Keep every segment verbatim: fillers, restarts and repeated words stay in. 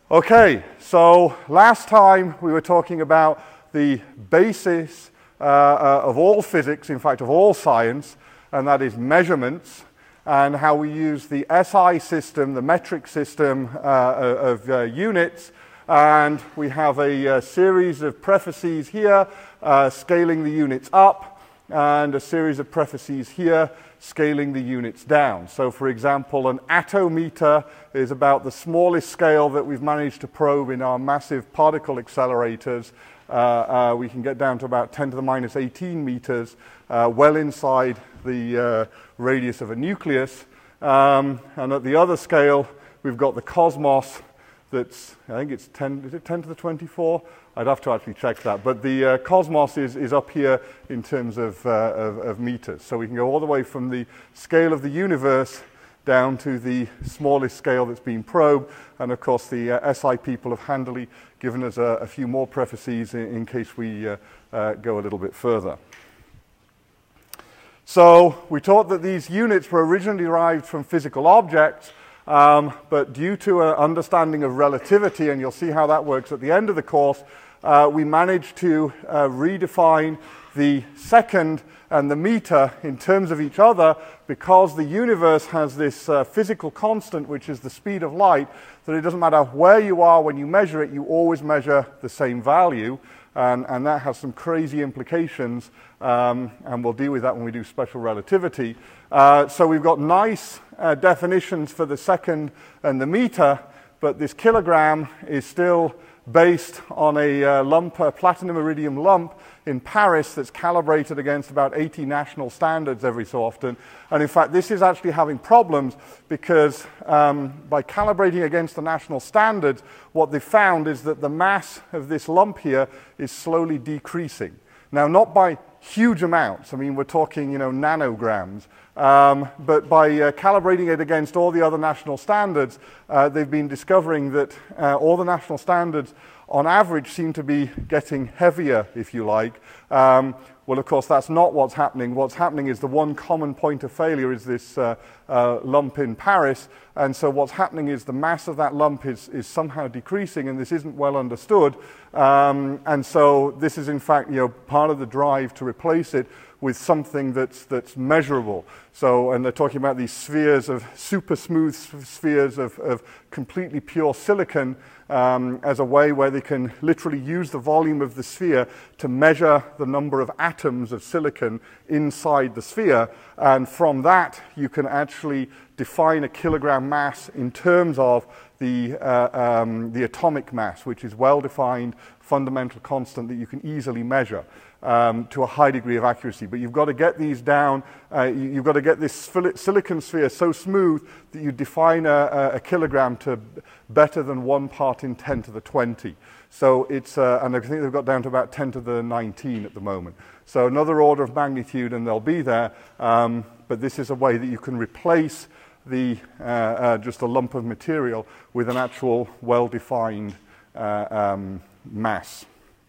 Okay, so last time we were talking about the basis uh, uh, of all physics, in fact of all science, and that is measurements, and how we use the S I system, the metric system uh, of uh, units, and we have a, a series of prefaces here uh, scaling the units up, and a series of prefaces here scaling the units down. So for example, an attometer is about the smallest scale that we've managed to probe in our massive particle accelerators. Uh, uh, we can get down to about ten to the minus eighteen meters, uh, well inside the uh, radius of a nucleus. Um, and at the other scale, we've got the cosmos that's, I think it's ten, is it ten to the twenty-four? I'd have to actually check that. But the uh, cosmos is, is up here in terms of, uh, of, of meters. So we can go all the way from the scale of the universe down to the smallest scale that's been probed. And of course, the uh, S I people have handily given us a, a few more prefaces in, in case we uh, uh, go a little bit further. So we taught that these units were originally derived from physical objects, um, but due to an understanding of relativity, and you'll see how that works at the end of the course, uh, we managed to uh, redefine the second and the meter in terms of each other, because the universe has this uh, physical constant, which is the speed of light, that it doesn't matter where you are when you measure it, you always measure the same value. And, and that has some crazy implications, um, and we'll deal with that when we do special relativity. Uh, so we've got nice uh, definitions for the second and the meter, but this kilogram is still based on a uh, lump, a platinum iridium lump in Paris that's calibrated against about eighty national standards every so often. And in fact, this is actually having problems because um, by calibrating against the national standards, what they found is that the mass of this lump here is slowly decreasing. Now, not by huge amounts. I mean, we're talking, you know, nanograms. Um, but by uh, calibrating it against all the other national standards, uh, they've been discovering that uh, all the national standards on average seem to be getting heavier, if you like. Um, well, of course, that's not what's happening. What's happening is the one common point of failure is this uh, uh, lump in Paris. And so what's happening is the mass of that lump is, is somehow decreasing, and this isn't well understood. Um, and so this is, in fact, you know, part of the drive to replace it with something that's, that's measurable. So, and they're talking about these spheres of, super smooth spheres of, of completely pure silicon um, as a way where they can literally use the volume of the sphere to measure the number of atoms of silicon inside the sphere. And from that, you can actually define a kilogram mass in terms of the, uh, um, the atomic mass, which is well-defined fundamental constant that you can easily measure. Um, to a high degree of accuracy. But you've got to get these down, uh, you, you've got to get this silicon sphere so smooth that you define a, a kilogram to better than one part in ten to the twenty. So it's, uh, and I think they've got down to about ten to the nineteen at the moment. So another order of magnitude and they'll be there, um, but this is a way that you can replace the, uh, uh, just a lump of material with an actual well-defined uh, um, mass.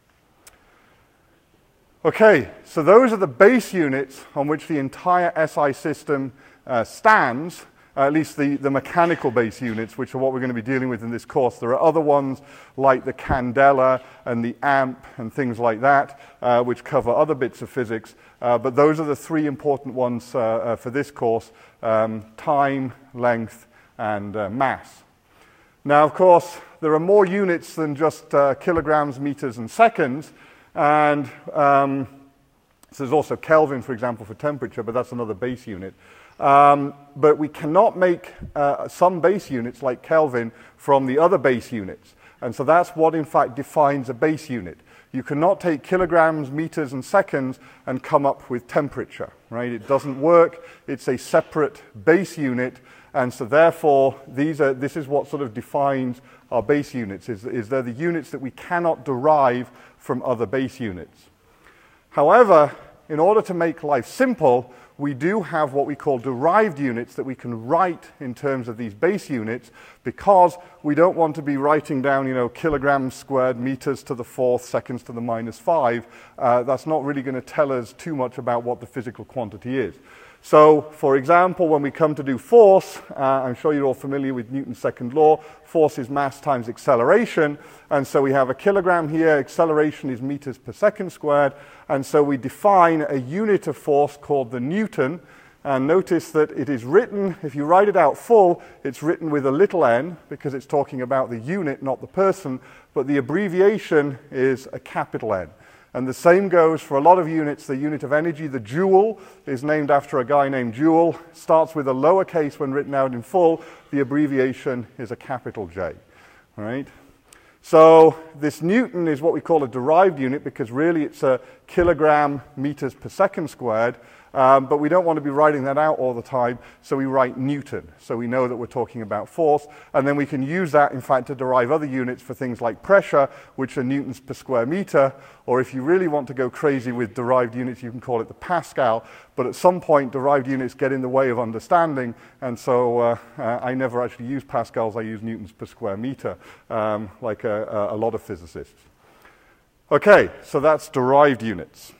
Okay, so those are the base units on which the entire S I system uh, stands, uh, at least the, the mechanical base units, which are what we're going to be dealing with in this course. There are other ones like the candela and the amp and things like that, uh, which cover other bits of physics, uh, but those are the three important ones uh, uh, for this course, um, time, length, and uh, mass. Now, of course, there are more units than just uh, kilograms, meters, and seconds. And um, so there's also Kelvin, for example, for temperature, but that's another base unit. Um, but we cannot make uh, some base units like Kelvin from the other base units. And so that's what, in fact, defines a base unit. You cannot take kilograms, meters, and seconds and come up with temperature, right? It doesn't work. It's a separate base unit. And so therefore, these are, this is what sort of defines our base units, is, is they're the units that we cannot derive from other base units. However, in order to make life simple, we do have what we call derived units that we can write in terms of these base units, because we don't want to be writing down, you know, kilograms squared, meters to the fourth, seconds to the minus five. Uh, that's not really going to tell us too much about what the physical quantity is. So, for example, when we come to do force, uh, I'm sure you're all familiar with Newton's second law. Force is mass times acceleration. And so we have a kilogram here. Acceleration is meters per second squared. And so we define a unit of force called the Newton. And notice that it is written, if you write it out full, it's written with a little n because it's talking about the unit, not the person. But the abbreviation is a capital N. And the same goes for a lot of units. The unit of energy, the joule, is named after a guy named Joule. Starts with a lowercase when written out in full. The abbreviation is a capital J. All right? So this Newton is what we call a derived unit because really it's a kilogram meters per second squared. Um, but we don't want to be writing that out all the time, so we write Newton. So we know that we're talking about force, and then we can use that, in fact, to derive other units for things like pressure, which are newtons per square meter, or if you really want to go crazy with derived units, you can call it the Pascal, but at some point, derived units get in the way of understanding, and so uh, uh, I never actually use Pascals, I use newtons per square meter, um, like a, a lot of physicists. Okay, so that's derived units.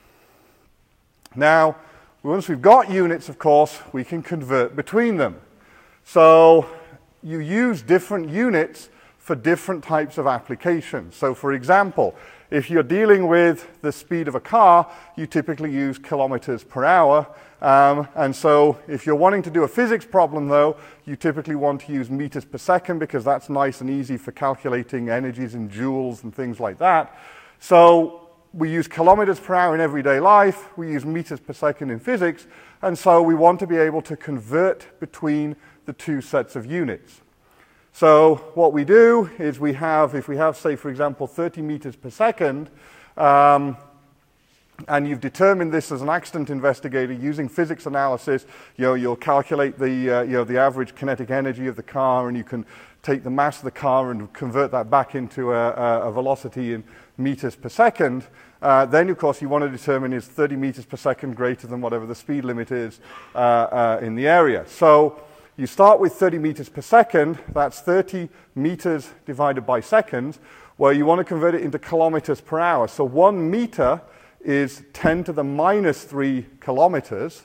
Now, once we've got units, of course, we can convert between them. So you use different units for different types of applications. So for example, if you're dealing with the speed of a car, you typically use kilometers per hour. Um, and so if you're wanting to do a physics problem, though, you typically want to use meters per second because that's nice and easy for calculating energies in joules and things like that. So we use kilometers per hour in everyday life, we use meters per second in physics, and so we want to be able to convert between the two sets of units. So what we do is we have, if we have, say, for example, thirty meters per second, um, and you've determined this as an accident investigator using physics analysis, you know, you'll calculate the, uh, you know, the average kinetic energy of the car, and you can take the mass of the car and convert that back into a, a velocity in meters per second. Uh, then, of course, you want to determine is thirty meters per second greater than whatever the speed limit is uh, uh, in the area. So you start with thirty meters per second. That's thirty meters divided by seconds, where you want to convert it into kilometers per hour. So one meter is ten to the minus three kilometers,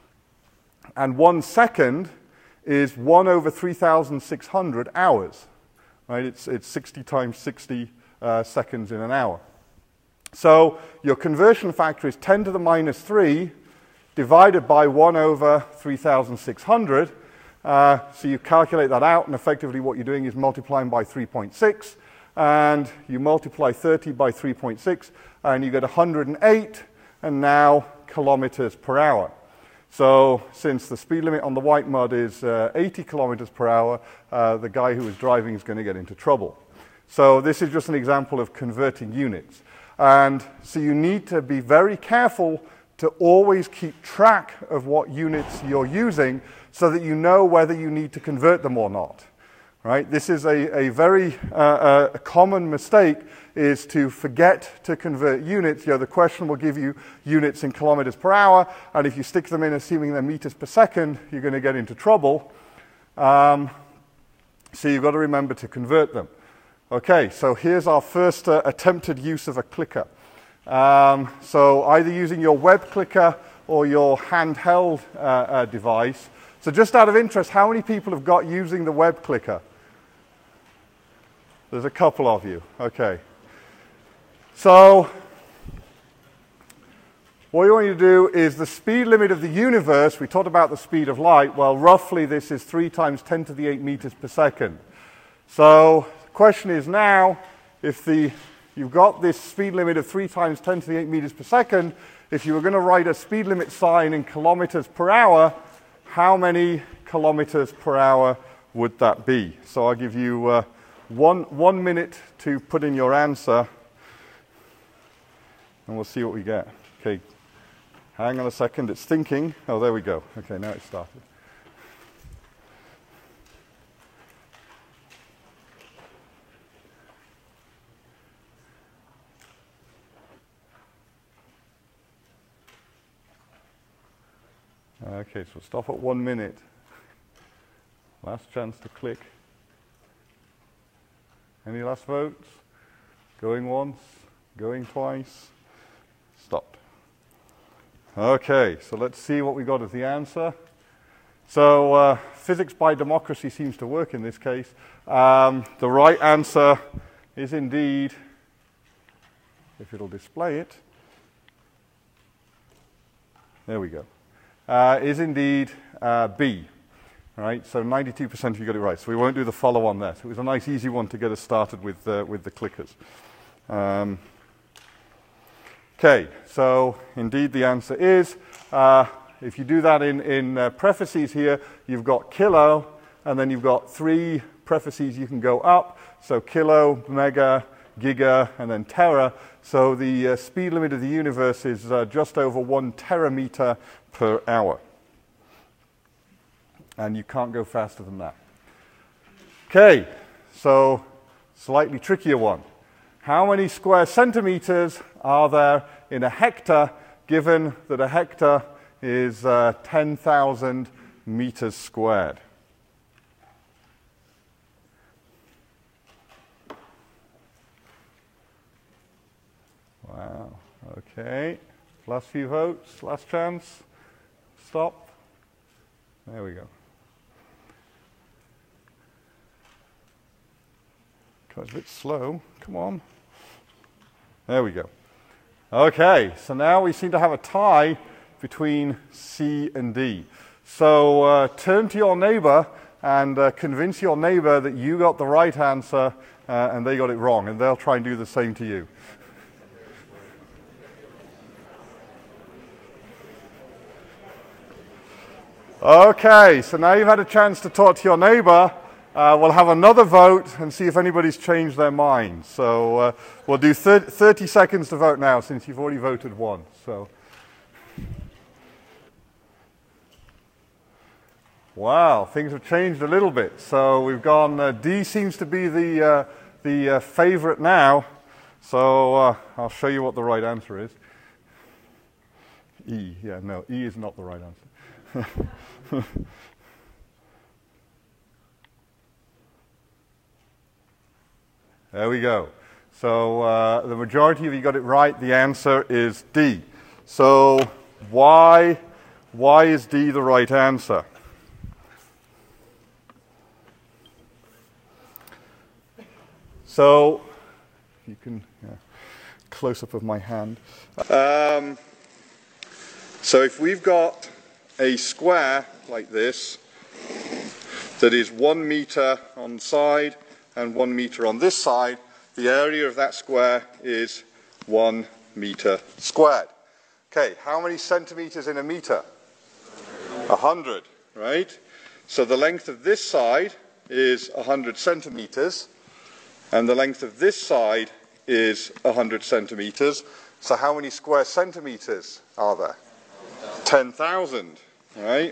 and one second is one over three thousand six hundred hours. Right? It's, it's sixty times sixty uh, seconds in an hour. So your conversion factor is ten to the minus three divided by one over three thousand six hundred. Uh, so you calculate that out, and effectively what you're doing is multiplying by three point six. And you multiply thirty by three point six, and you get one hundred eight, and now kilometers per hour. So since the speed limit on the white mud is uh, eighty kilometers per hour, uh, the guy who is driving is going to get into trouble. So this is just an example of converting units. And so you need to be very careful to always keep track of what units you're using so that you know whether you need to convert them or not. Right? This is a, a very uh, a common mistake, is to forget to convert units. You know, the question will give you units in kilometers per hour, and if you stick them in assuming they're meters per second, you're going to get into trouble. Um, so you've got to remember to convert them. Okay, so here's our first uh, attempted use of a clicker. Um, so either using your web clicker or your handheld uh, uh, device. So just out of interest, how many people have got using the web clicker? There's a couple of you. Okay. So what you want you to do is the speed limit of the universe. We talked about the speed of light. Well, roughly this is three times ten to the eight meters per second. So the question is now, if the, you've got this speed limit of three times ten to the eight meters per second, if you were going to write a speed limit sign in kilometers per hour, how many kilometers per hour would that be? So I'll give you uh, one, one minute to put in your answer, and we'll see what we get. Okay, hang on a second, it's thinking. Oh, there we go. Okay, now it's started. Okay, so stop at one minute. Last chance to click. Any last votes? Going once, going twice. Stopped. Okay, so let's see what we got as the answer. So uh, physics by democracy seems to work in this case. Um, the right answer is indeed, if it'll display it, there we go, uh, is indeed uh, B. Right, so ninety-two percent of you got it right. So we won't do the follow-on there. So it was a nice, easy one to get us started with, uh, with the clickers. Um, okay, so indeed the answer is, uh, if you do that in, in uh, parentheses here, you've got kilo, and then you've got three parentheses you can go up. So kilo, mega, giga, and then tera. So the uh, speed limit of the universe is uh, just over one terameter per hour. And you can't go faster than that. Okay, so slightly trickier one. How many square centimeters are there in a hectare, given that a hectare is uh, ten thousand meters squared? Wow, okay. Last few votes, last chance. Stop. There we go. It's a bit slow. Come on. There we go. Okay, so now we seem to have a tie between C and D. So uh, turn to your neighbor and uh, convince your neighbor that you got the right answer uh, and they got it wrong, and they'll try and do the same to you. Okay, so now you've had a chance to talk to your neighbor. Uh, we'll have another vote and see if anybody's changed their mind. So uh, we'll do thirty seconds to vote now, since you've already voted once. So, wow, things have changed a little bit. So we've gone. Uh, D seems to be the uh, the uh, favorite now. So uh, I'll show you what the right answer is. E, yeah, no, E is not the right answer. There we go. So uh, the majority of you got it right. The answer is D. So why, why is D the right answer? So you can, yeah, close up of my hand. Um, so if we've got a square like this that is one meter on the side and one meter on this side, the area of that square is one meter squared. Okay, how many centimeters in a meter? A hundred, right? So the length of this side is a hundred centimeters, and the length of this side is a hundred centimeters. So how many square centimeters are there? ten thousand, right?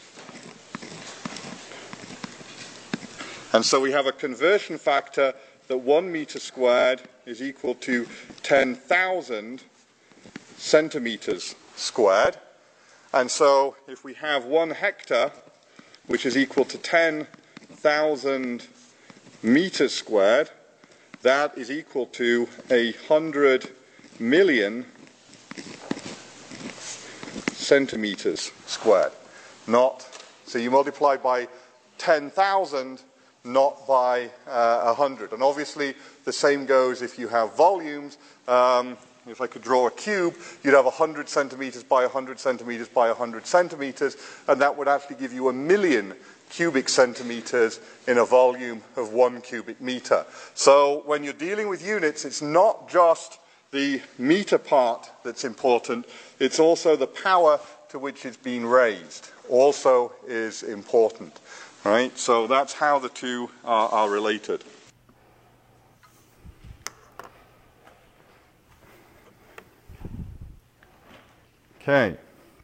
And so we have a conversion factor that one meter squared is equal to ten thousand centimeters squared. And so if we have one hectare, which is equal to ten thousand meters squared, that is equal to a hundred million centimeters squared. Not, so you multiply by ten thousand, not by uh, one hundred. And obviously the same goes if you have volumes. Um, if I could draw a cube, you'd have one hundred centimeters by one hundred centimeters by one hundred centimeters, and that would actually give you a million cubic centimeters in a volume of one cubic meter. So when you're dealing with units, it's not just the meter part that's important, it's also the power to which it's being raised also is important. Right? So that's how the two are, are related. Okay.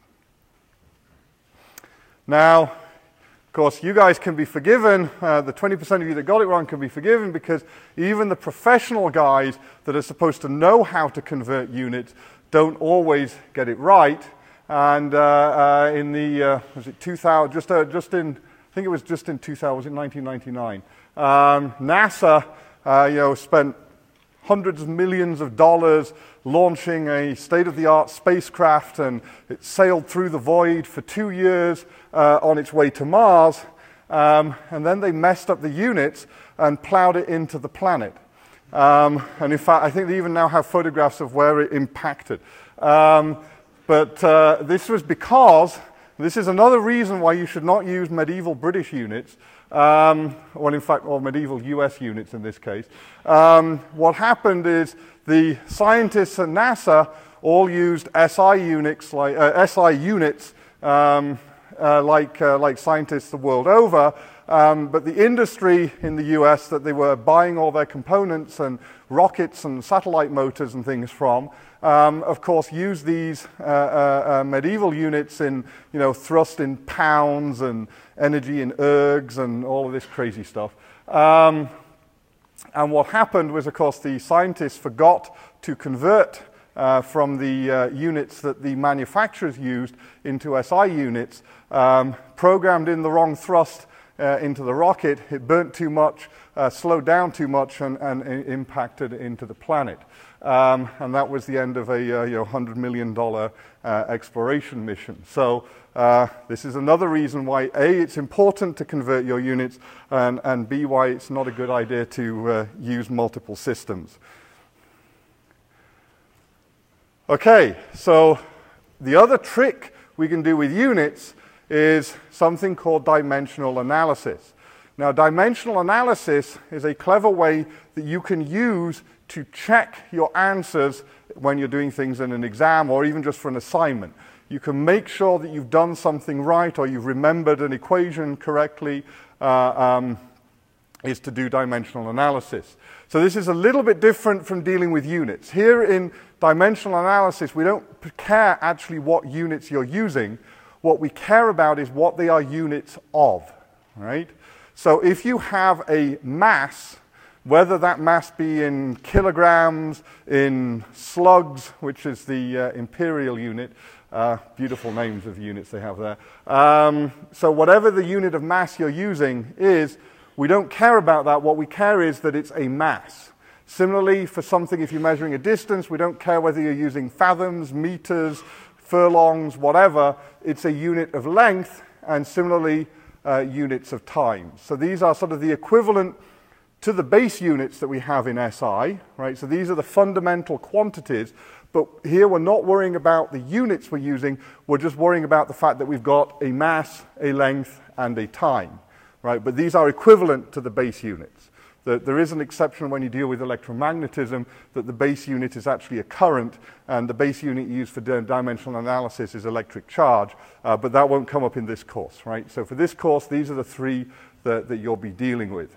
Now, of course, you guys can be forgiven. Uh, the twenty percent of you that got it wrong can be forgiven, because even the professional guys that are supposed to know how to convert units don't always get it right. And uh, uh, in the, uh, was it two thousand, just, uh, just in, I think it was just in two thousand, was it nineteen ninety-nine? Um, NASA, uh, you know, spent hundreds of millions of dollars launching a state-of-the-art spacecraft, and it sailed through the void for two years uh, on its way to Mars, um, and then they messed up the units and plowed it into the planet. Um, and in fact, I think they even now have photographs of where it impacted. Um, but uh, this was because, this is another reason why you should not use medieval British units, um, well, in fact, or medieval U S units in this case. Um, what happened is the scientists at NASA all used S I units, like, uh, S I units, um, uh, like, uh, like scientists the world over. Um, but the industry in the U S that they were buying all their components and rockets and satellite motors and things from, um, of course, used these uh, uh, uh, medieval units in, you know, thrust in pounds and energy in ergs and all of this crazy stuff. Um, and what happened was, of course, the scientists forgot to convert uh, from the uh, units that the manufacturers used into S I units, um, programmed in the wrong thrust Uh, into the rocket. It burnt too much, uh, slowed down too much, and, and impacted into the planet. Um, and that was the end of a uh, you know, one hundred million dollar uh, exploration mission. So uh, this is another reason why, A, it's important to convert your units, and, and B, why it's not a good idea to uh, use multiple systems. Okay, so the other trick we can do with units is something called dimensional analysis. Now, dimensional analysis is a clever way that you can use to check your answers when you're doing things in an exam or even just for an assignment. You can make sure that you've done something right or you've remembered an equation correctly, uh, um, is to do dimensional analysis. So this is a little bit different from dealing with units. Here in dimensional analysis, we don't care actually what units you're using. What we care about is what they are units of, right? So if you have a mass, whether that mass be in kilograms, in slugs, which is the uh, imperial unit, uh, beautiful names of units they have there. Um, so whatever the unit of mass you're using is, we don't care about that. What we care is that it's a mass. Similarly, for something, if you're measuring a distance, we don't care whether you're using fathoms, meters, furlongs, whatever, it's a unit of length, and similarly, uh, units of time. So these are sort of the equivalent to the base units that we have in S I, right? So these are the fundamental quantities, but here we're not worrying about the units we're using, we're just worrying about the fact that we've got a mass, a length, and a time, right? But these are equivalent to the base units. There is an exception when you deal with electromagnetism, that the base unit is actually a current, and the base unit used for dimensional analysis is electric charge, uh, but that won't come up in this course, right? So for this course, these are the three that, that you'll be dealing with.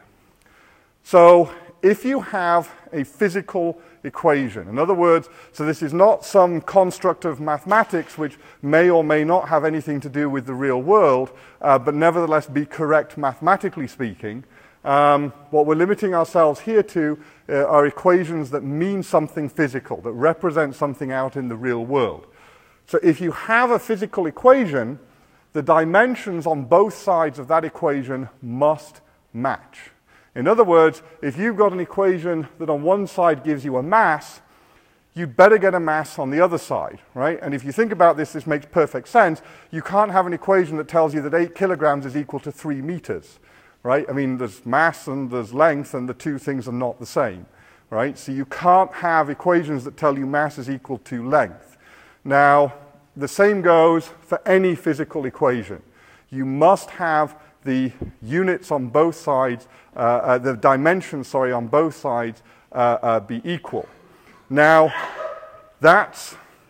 So if you have a physical equation, in other words, so this is not some construct of mathematics which may or may not have anything to do with the real world, uh, but nevertheless be correct mathematically speaking. Um, what we're limiting ourselves here to uh, are equations that mean something physical, that represent something out in the real world. So if you have a physical equation, the dimensions on both sides of that equation must match. In other words, if you've got an equation that on one side gives you a mass, you'd better get a mass on the other side, right? And if you think about this, this makes perfect sense. You can't have an equation that tells you that eight kilograms is equal to three meters. Right? I mean, there's mass and there's length, and the two things are not the same, right? So you can't have equations that tell you mass is equal to length. Now, the same goes for any physical equation. You must have the units on both sides, uh, uh, the dimensions, sorry, on both sides uh, uh, be equal. Now, that's,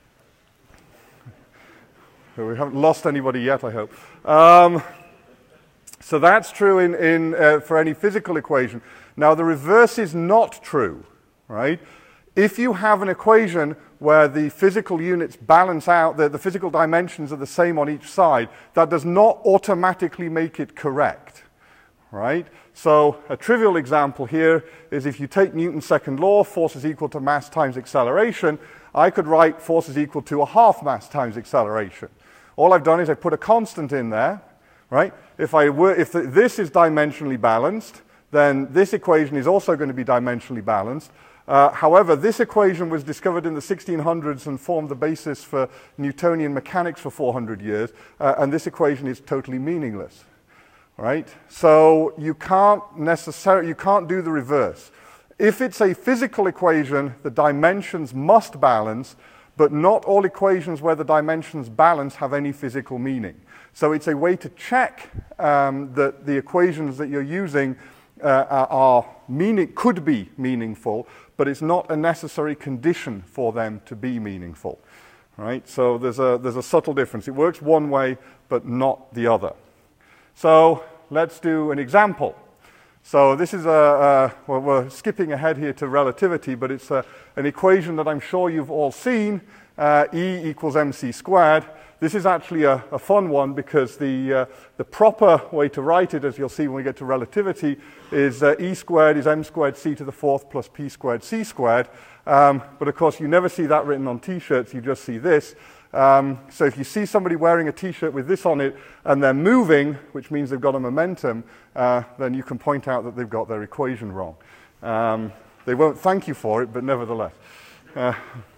we haven't lost anybody yet, I hope. Um, So that's true in, in, uh, for any physical equation. Now, the reverse is not true, right? If you have an equation where the physical units balance out, the, the physical dimensions are the same on each side, that does not automatically make it correct, right? So a trivial example here is if you take Newton's second law, force is equal to mass times acceleration, I could write force is equal to a half mass times acceleration. All I've done is I put a constant in there, right? If, I were, if the, this is dimensionally balanced, then this equation is also going to be dimensionally balanced. Uh, however, this equation was discovered in the sixteen hundreds and formed the basis for Newtonian mechanics for four hundred years, uh, and this equation is totally meaningless, right? So you can't necessarily, you can't do the reverse. If it's a physical equation, the dimensions must balance, but not all equations where the dimensions balance have any physical meaning. So it's a way to check um, that the equations that you're using uh, are meaning, could be meaningful, but it's not a necessary condition for them to be meaningful, right? So there's a, there's a subtle difference. It works one way, but not the other. So let's do an example. So this is a, a well, we're skipping ahead here to relativity, but it's a, an equation that I'm sure you've all seen, uh, E equals mc squared. This is actually a, a fun one because the, uh, the proper way to write it, as you'll see when we get to relativity, is uh, E squared is m squared c to the fourth plus p squared c squared. Um, but of course, you never see that written on t-shirts, you just see this. Um, so if you see somebody wearing a t-shirt with this on it and they're moving, which means they've got a momentum, uh, then you can point out that they've got their equation wrong. Um, they won't thank you for it, but nevertheless. Uh,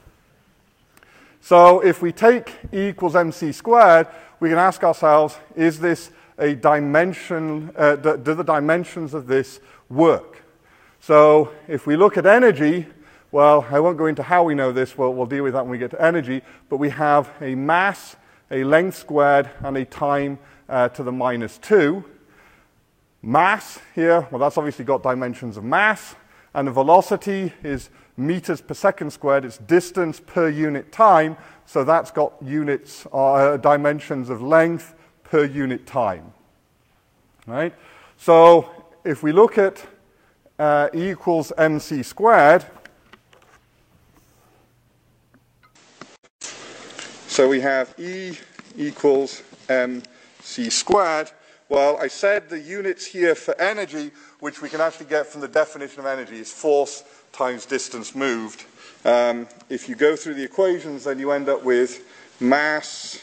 So if we take E equals mc squared, we can ask ourselves, is this a dimension, uh, do, do the dimensions of this work? So if we look at energy, well, I won't go into how we know this, we'll, we'll deal with that when we get to energy, but we have a mass, a length squared, and a time uh, to the minus two. Mass here, well, that's obviously got dimensions of mass, and the velocity is meters per second squared. It's distance per unit time, so that's got units, uh, dimensions of length per unit time. Right? So if we look at uh, E equals mc squared, so we have E equals mc squared. Well, I said the units here for energy, which we can actually get from the definition of energy, is force times distance moved. Um, if you go through the equations, then you end up with mass,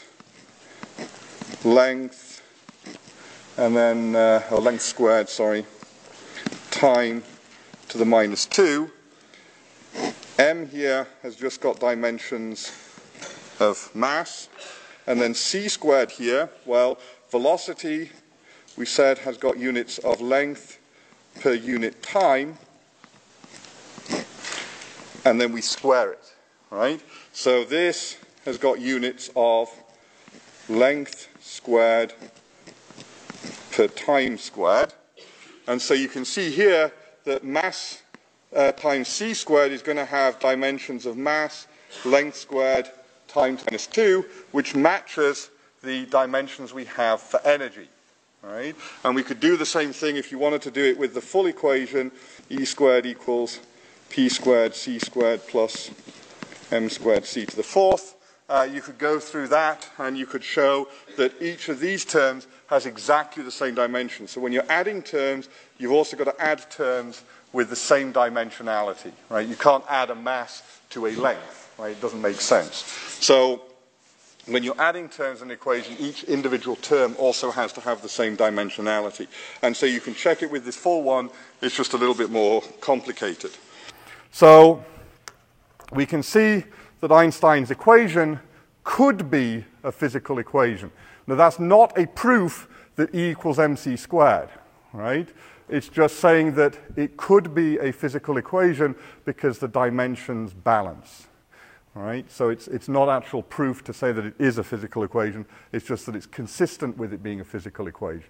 length, and then, uh, or length squared, sorry, time to the minus two. M here has just got dimensions of mass. And then c squared here, well, velocity, we said, has got units of length per unit time. And then we square it, right? So this has got units of length squared per time squared. And so you can see here that mass uh, times c squared is going to have dimensions of mass, length squared, time minus two, which matches the dimensions we have for energy. Right? And we could do the same thing if you wanted to do it with the full equation, E squared equals p squared c squared plus m squared c to the fourth. Uh, you could go through that and you could show that each of these terms has exactly the same dimension. So when you're adding terms, you've also got to add terms with the same dimensionality. Right? You can't add a mass to a length. Right? It doesn't make sense. So when you're adding terms in an equation, each individual term also has to have the same dimensionality. And so you can check it with this full one. It's just a little bit more complicated. So we can see that Einstein's equation could be a physical equation. Now that's not a proof that E equals mc squared, right? It's just saying that it could be a physical equation because the dimensions balance. Right? So it's, it's not actual proof to say that it is a physical equation. It's just that it's consistent with it being a physical equation.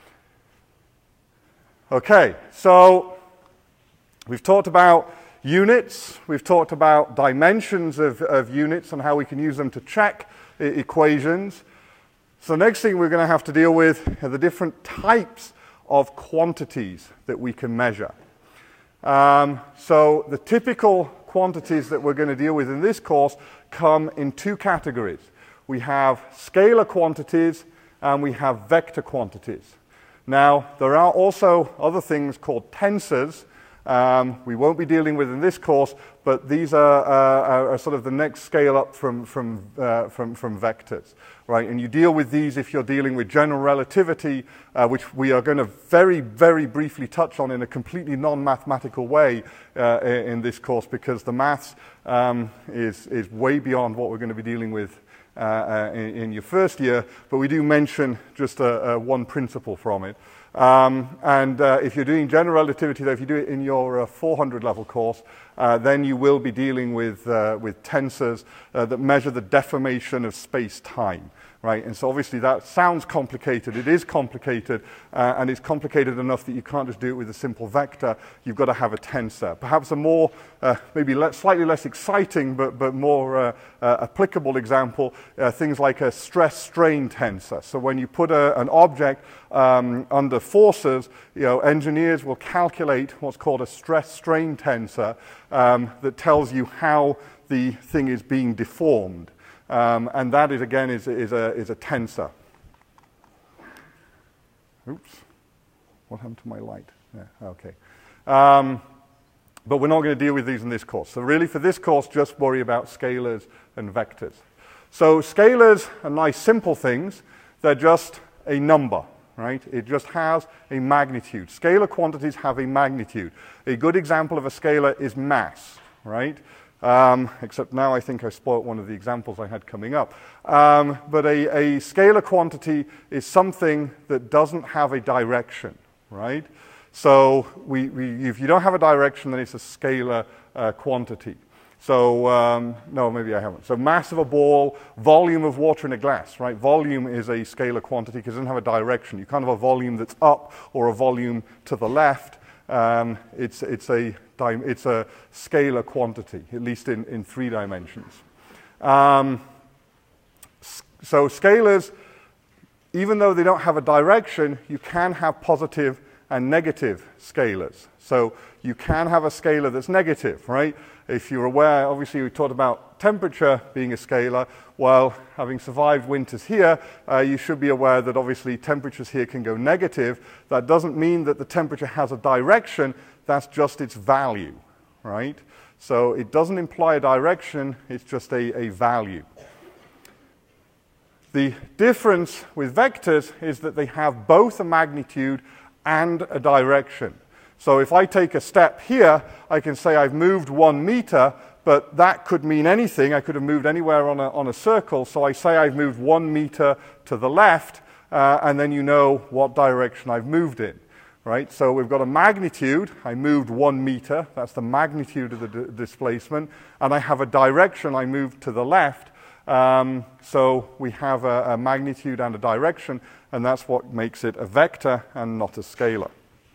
Okay, so we've talked about units. We've talked about dimensions of, of units and how we can use them to check e- equations. So the next thing we're going to have to deal with are the different types of quantities that we can measure. Um, so the typical quantities that we're going to deal with in this course come in two categories. We have scalar quantities and we have vector quantities. Now, there are also other things called tensors, Um, we won't be dealing with in this course, but these are, uh, are sort of the next scale up from, from, uh, from, from vectors, right? And you deal with these if you're dealing with general relativity, uh, which we are going to very, very briefly touch on in a completely non-mathematical way uh, in this course, because the maths um, is, is way beyond what we're going to be dealing with uh, uh, in, in your first year, but we do mention just a, a one principle from it. Um, and uh, if you're doing general relativity, though, if you do it in your uh, four hundred level course, uh, then you will be dealing with, uh, with tensors uh, that measure the deformation of space-time. Right? And so obviously that sounds complicated. It is complicated, uh, and it's complicated enough that you can't just do it with a simple vector. You've got to have a tensor. Perhaps a more, uh, maybe le slightly less exciting, but, but more uh, uh, applicable example, uh, things like a stress-strain tensor. So when you put a, an object um, under forces, you know, engineers will calculate what's called a stress-strain tensor um, that tells you how the thing is being deformed. Um, and that is, again, is, is, a, is a tensor. Oops. What happened to my light? Yeah, okay. Um, but we're not going to deal with these in this course. So really, for this course, just worry about scalars and vectors. So scalars are nice, simple things. They're just a number, right? It just has a magnitude. Scalar quantities have a magnitude. A good example of a scalar is mass, right? Um, except now I think I spoiled one of the examples I had coming up. Um, but a, a scalar quantity is something that doesn't have a direction, right? So we, we, if you don't have a direction, then it's a scalar uh, quantity. So, um, no, maybe I haven't. So mass of a ball, volume of water in a glass, right? Volume is a scalar quantity because it doesn't have a direction. You can't have a volume that's up or a volume to the left. Um, it's, it's, a, it's a scalar quantity, at least in, in three dimensions. Um, so scalars, even though they don't have a direction, you can have positive and negative scalars. So you can have a scalar that's negative, right? If you're aware, obviously we talked about temperature being a scalar. Well, having survived winters here, uh, you should be aware that obviously temperatures here can go negative. That doesn't mean that the temperature has a direction, that's just its value, right? So it doesn't imply a direction, it's just a, a value. The difference with vectors is that they have both a magnitude and a direction. So if I take a step here, I can say I've moved one meter, but that could mean anything. I could have moved anywhere on a, on a circle. So I say I've moved one meter to the left, uh, and then you know what direction I've moved in, right? So we've got a magnitude. I moved one meter. That's the magnitude of the d displacement. And I have a direction. I moved to the left. Um, so we have a, a magnitude and a direction, and that's what makes it a vector and not a scalar.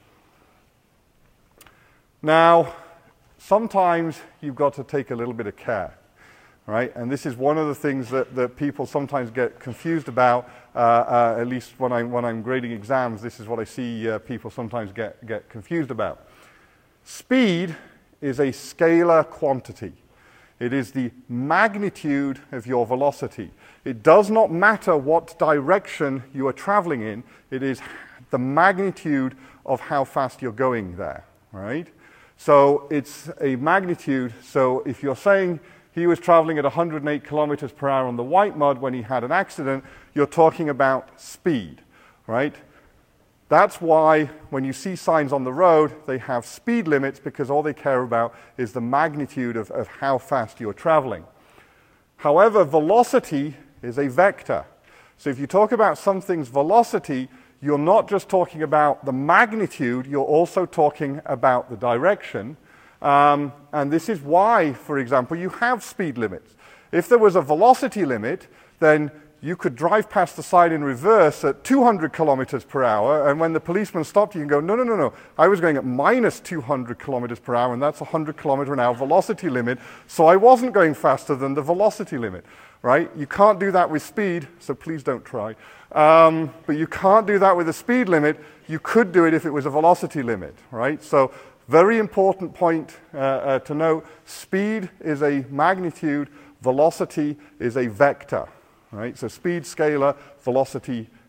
Now, sometimes you've got to take a little bit of care, right? And this is one of the things that, that people sometimes get confused about, uh, uh, at least when, I, when I'm grading exams, this is what I see uh, people sometimes get, get confused about. Speed is a scalar quantity. It is the magnitude of your velocity. It does not matter what direction you are traveling in, it is the magnitude of how fast you're going there, right? So it's a magnitude. So if you're saying he was traveling at one hundred eight kilometers per hour on the white mud when he had an accident, you're talking about speed, right? That's why when you see signs on the road, they have speed limits, because all they care about is the magnitude of, of how fast you're traveling. However, velocity is a vector. So if you talk about something's velocity, you're not just talking about the magnitude, you're also talking about the direction. Um, and this is why, for example, you have speed limits. If there was a velocity limit, then you could drive past the sign in reverse at two hundred kilometers per hour, and when the policeman stopped you, you can go, no, no, no, no, I was going at minus two hundred kilometers per hour, and that's a one hundred kilometer an hour velocity limit, so I wasn't going faster than the velocity limit, right? You can't do that with speed, so please don't try. Um, but you can't do that with a speed limit. You could do it if it was a velocity limit, right? So very important point uh, uh, to note, speed is a magnitude, velocity is a vector, right? So speed scalar, velocity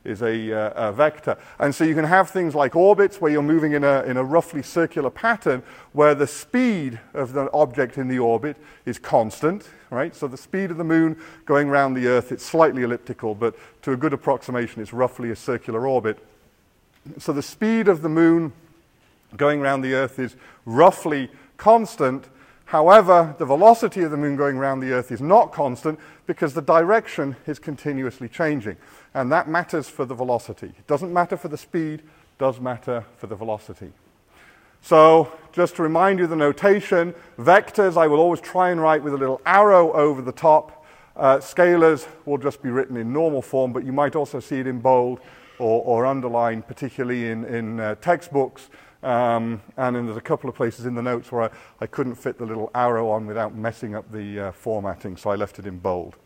is a, uh, a vector. And so you can have things like orbits where you're moving in a, in a roughly circular pattern where the speed of the object in the orbit is constant, right? So the speed of the moon going around the Earth, it's slightly elliptical, but to a good approximation, it's roughly a circular orbit. So the speed of the moon going around the Earth is roughly constant. However, the velocity of the moon going around the Earth is not constant because the direction is continuously changing. And that matters for the velocity. It doesn't matter for the speed, it does matter for the velocity. So just to remind you the notation, vectors I will always try and write with a little arrow over the top. Uh, scalars will just be written in normal form, but you might also see it in bold or, or underlined, particularly in, in uh, textbooks. Um, and then there's a couple of places in the notes where I, I couldn't fit the little arrow on without messing up the uh, formatting, so I left it in bold.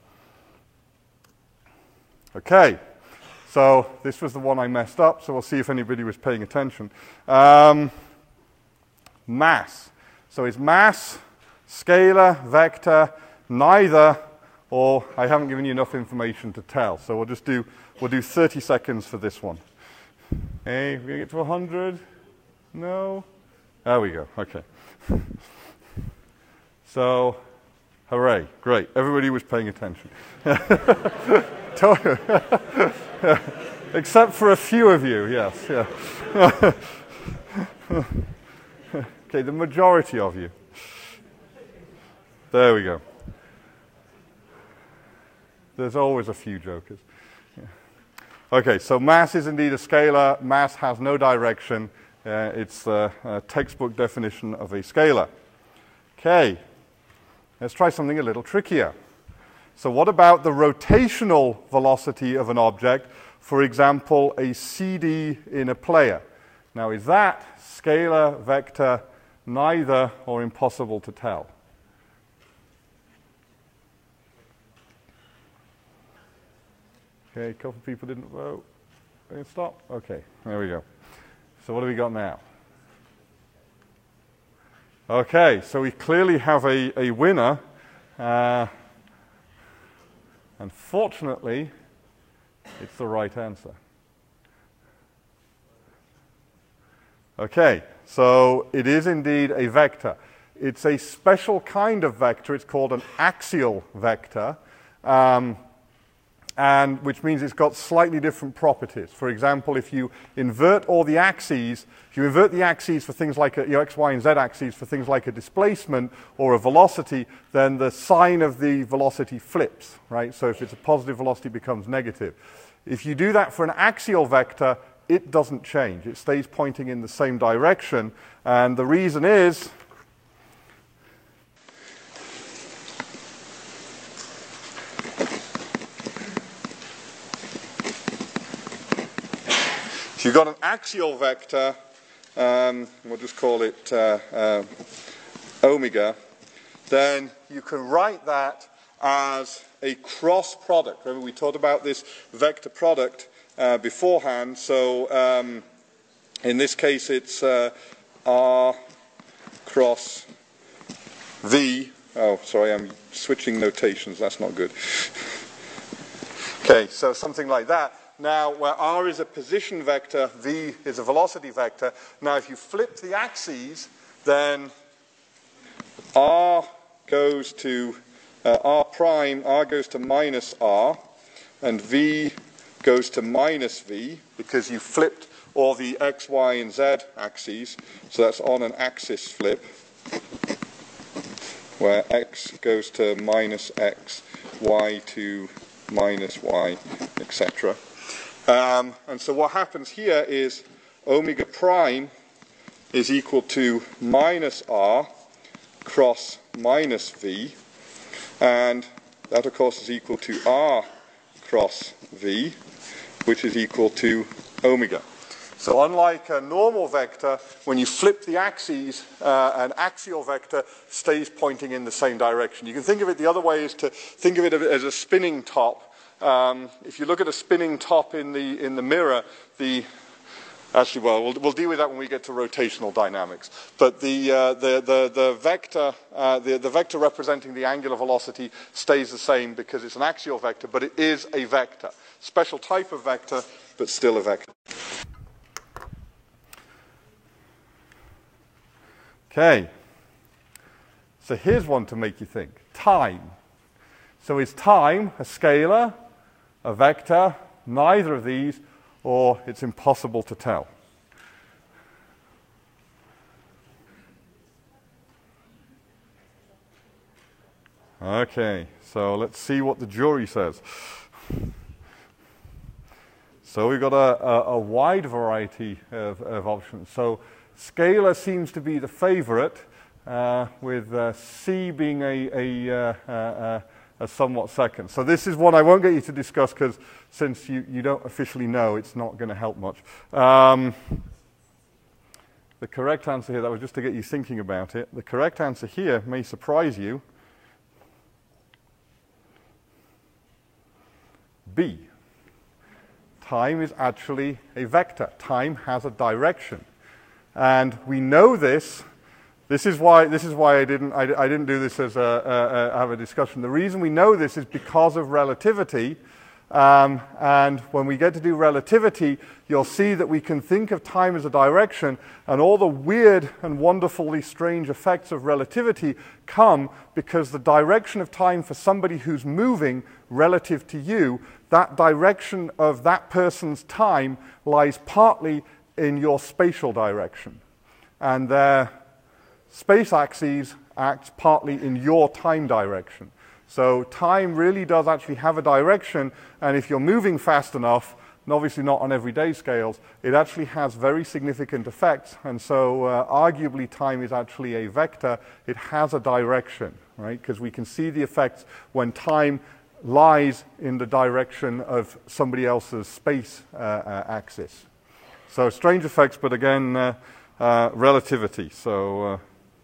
Okay, so this was the one I messed up, so we'll see if anybody was paying attention. Um, mass. So it's mass, scalar, vector, neither, or I haven't given you enough information to tell. So we'll just do, we'll do thirty seconds for this one. Hey, we're going to get to one hundred. No? There we go. Okay. So, hooray. Great. Everybody was paying attention. Except for a few of you, yes. Yeah. Okay, the majority of you. There we go. There's always a few jokers. Yeah. Okay, so mass is indeed a scalar. Mass has no direction. Uh, it's the uh, textbook definition of a scalar. Okay, let's try something a little trickier. So what about the rotational velocity of an object, for example, a C D in a player? Now, is that scalar, vector, neither, or impossible to tell? Okay, a couple of people didn't vote. Stop? Okay, there we go. So what do we got now? Okay, so we clearly have a, a winner. Uh, unfortunately, it's the right answer. Okay, so it is indeed a vector. It's a special kind of vector. It's called an axial vector. Um, and which means it's got slightly different properties. For example, if you invert all the axes, if you invert the axes for things like a, your x, y, and z axes for things like a displacement or a velocity, then the sign of the velocity flips, right? So if it's a positive velocity, it becomes negative. If you do that for an axial vector, it doesn't change. It stays pointing in the same direction. And the reason is, if you've got an axial vector, um, we'll just call it uh, uh, omega, then you can write that as a cross product. Remember, we talked about this vector product uh, beforehand. So um, in this case, it's uh, R cross V. Oh, sorry, I'm switching notations. That's not good. Okay, so something like that. Now, where R is a position vector, V is a velocity vector. Now, if you flip the axes, then R goes to uh, R prime, R goes to minus R, and V goes to minus V, because you flipped all the X, Y, and Z axes. So that's on an axis flip, where X goes to minus X, Y to minus Y, et cetera. Um, and so what happens here is omega prime is equal to minus R cross minus V, and that of course is equal to R cross V, which is equal to omega. So unlike a normal vector, when you flip the axes, uh, an axial vector stays pointing in the same direction. You can think of it the other way is to think of it as a spinning top. Um, if you look at a spinning top in the in the mirror, the actually well we'll, we'll deal with that when we get to rotational dynamics. But the uh, the, the the vector uh, the the vector representing the angular velocity stays the same because it's an axial vector, but it is a vector, special type of vector but still a vector. Okay, so here's one to make you think. Time. So is time a scalar, a vector, neither of these, or it's impossible to tell? Okay, so let's see what the jury says. So we've got a, a, a wide variety of, of options. So scalar seems to be the favorite, uh, with uh, C being a, a, uh, uh, a somewhat second. So this is one I won't get you to discuss because since you, you don't officially know, it's not going to help much. Um, the correct answer here, that was just to get you thinking about it. The correct answer here may surprise you. B. Time is actually a vector. Time has a direction. And we know this. This is why, this is why I, didn't, I, I didn't do this as a, a, a, have a discussion. The reason we know this is because of relativity. Um, and when we get to do relativity, you'll see that we can think of time as a direction, and all the weird and wonderfully strange effects of relativity come because the direction of time for somebody who's moving relative to you, that direction of that person's time lies partly in your spatial direction. And their space axes acts partly in your time direction. So time really does actually have a direction, and if you're moving fast enough, and obviously not on everyday scales, it actually has very significant effects. And so uh, arguably time is actually a vector. It has a direction, right? Because we can see the effects when time lies in the direction of somebody else's space uh, uh, axis. So strange effects, but again, uh, uh, relativity. So uh,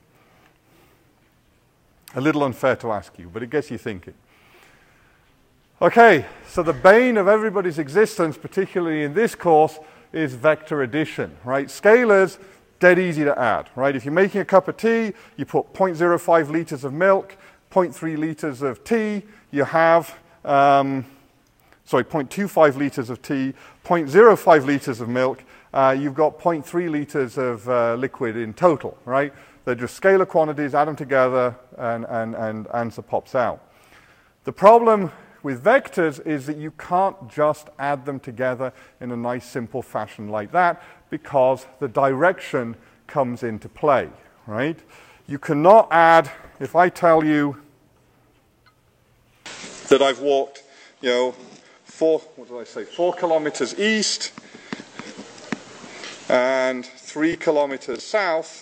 a little unfair to ask you, but it gets you thinking. Okay, so the bane of everybody's existence, particularly in this course, is vector addition, right? Scalars, dead easy to add, right? If you're making a cup of tea, you put zero point zero five liters of milk, zero point three liters of tea, you have, um, sorry, zero point two five liters of tea, zero point zero five liters of milk, uh, you've got zero point three liters of uh, liquid in total, right? They're just scalar quantities, add them together, and, and, and answer pops out. The problem with vectors is that you can't just add them together in a nice, simple fashion like that because the direction comes into play, right? You cannot add, if I tell you that I've walked, you know, four, what did I say, four kilometers east and three kilometers south,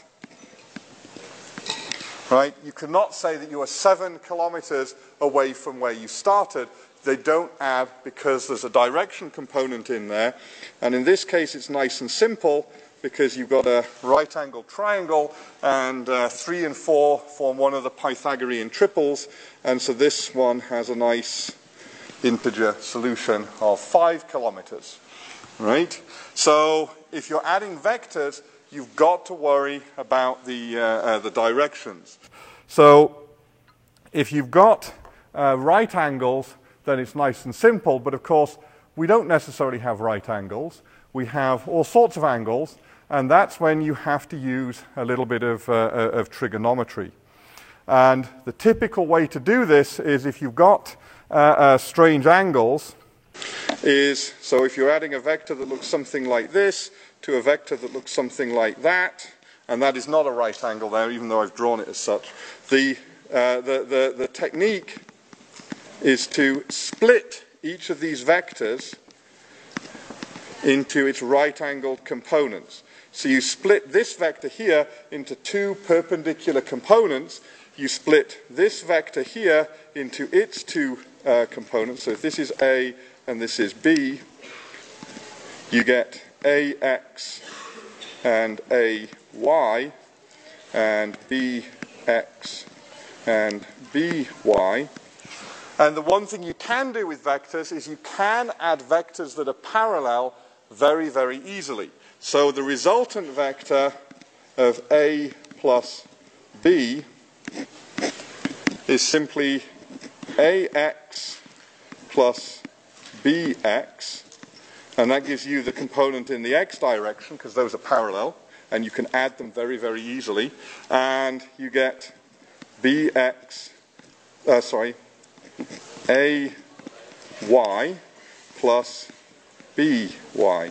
right? You cannot say that you are seven kilometers away from where you started. They don't add because there's a direction component in there. And in this case, it's nice and simple because you've got a right-angled triangle, and uh, three and four form one of the Pythagorean triples. And so this one has a nice integer solution of five kilometers, right? So if you're adding vectors, you've got to worry about the, uh, uh, the directions. So if you've got uh, right angles, then it's nice and simple. But of course, we don't necessarily have right angles. We have all sorts of angles, and that's when you have to use a little bit of, uh, of trigonometry. And the typical way to do this is if you've got uh, uh, strange angles, is, so if you're adding a vector that looks something like this, to a vector that looks something like that, and that is not a right angle there, even though I've drawn it as such. The, uh, the, the, the technique is to split each of these vectors into its right-angled components. So you split this vector here into two perpendicular components. You split this vector here into its two uh, components. So if this is A and this is B, you get A X and A Y and B X and B Y. And the one thing you can do with vectors is you can add vectors that are parallel very, very easily. So the resultant vector of A plus B is simply A X plus B X, And that gives you the component in the x direction, because those are parallel, and you can add them very, very easily. And you get bx, uh, sorry, ay plus by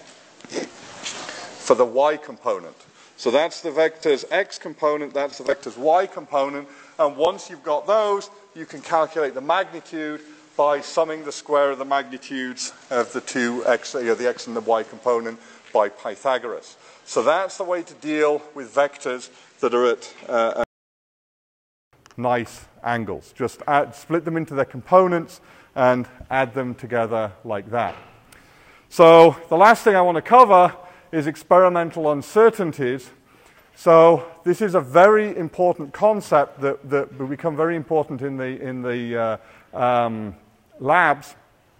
for the y component. So that's the vector's x component, that's the vector's y component, and once you've got those, you can calculate the magnitude by summing the square of the magnitudes of the two x, you know, the x and the y component by Pythagoras. So that's the way to deal with vectors that are at uh, nice angles. Just add, split them into their components and add them together like that. So the last thing I want to cover is experimental uncertainties. So this is a very important concept that, that will become very important in the, in the uh, um, labs.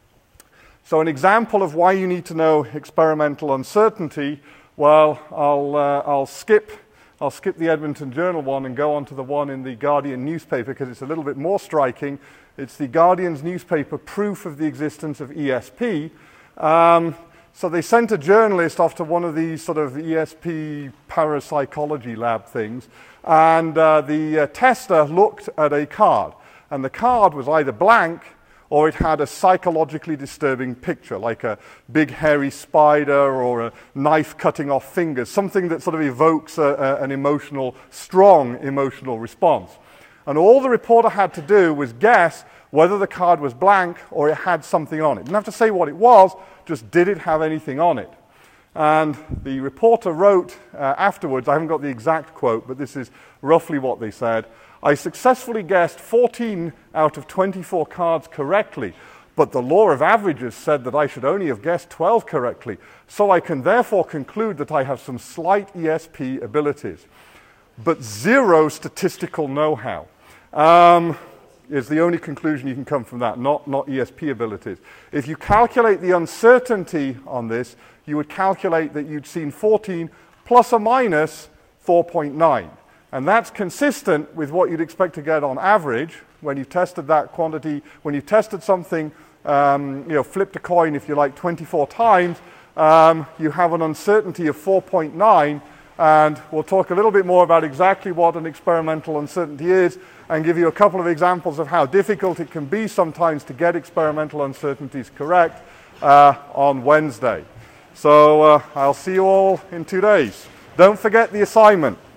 So an example of why you need to know experimental uncertainty, well, I'll, uh, I'll, skip, I'll skip the Edmonton Journal one and go on to the one in the Guardian newspaper because it's a little bit more striking. It's the Guardian's newspaper proof of the existence of E S P. Um, So they sent a journalist off to one of these sort of E S P parapsychology lab things, and uh, the uh, tester looked at a card, and the card was either blank or it had a psychologically disturbing picture, like a big hairy spider or a knife cutting off fingers, something that sort of evokes a, a, an emotional, strong emotional response. And all the reporter had to do was guess whether the card was blank or it had something on it. Didn't have to say what it was, just did it have anything on it? And the reporter wrote uh, afterwards, I haven't got the exact quote, but this is roughly what they said. I successfully guessed fourteen out of twenty-four cards correctly, but the law of averages said that I should only have guessed twelve correctly, so I can therefore conclude that I have some slight E S P abilities, but zero statistical know-how. Um, is the only conclusion you can come from that, not, not E S P abilities. If you calculate the uncertainty on this, you would calculate that you'd seen fourteen plus or minus four point nine. And that's consistent with what you'd expect to get on average when you tested that quantity, when you tested something, um, you know, flipped a coin, if you like, twenty-four times, um, you have an uncertainty of four point nine, and we'll talk a little bit more about exactly what an experimental uncertainty is and give you a couple of examples of how difficult it can be sometimes to get experimental uncertainties correct uh, on Wednesday. So uh, I'll see you all in two days. Don't forget the assignment.